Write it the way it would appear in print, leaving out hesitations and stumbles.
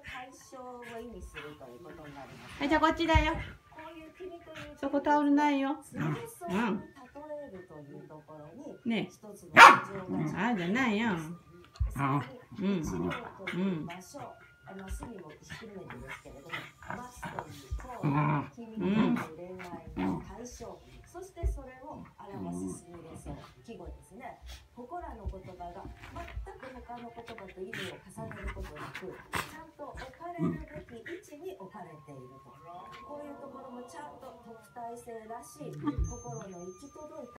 対象を意味するということになります。 はい、じゃあこっちだよ。 こういう君というそこタオルないよ。 水槽に例えるというところに、 ね一つの事情があ、じゃないよ。 そこに一両という場所、隅もひっくるめてですけれども、待つという行為、君という恋愛の対象、そしてそれを表すシミュレーション、季語ですね。ここらの言葉が全く他の言葉と意味を重ねることなく、ちゃんと置かれるべき位置に置かれていると。こういうところもちゃんと特待生らしい心の行き届いた